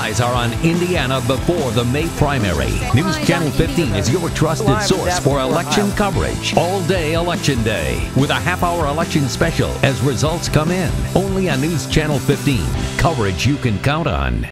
eyes are on Indiana before the May primary. News Channel 15 is your trusted source for election coverage. All day Election Day with a half-hour election special as results come in. Only on News Channel 15. Coverage you can count on.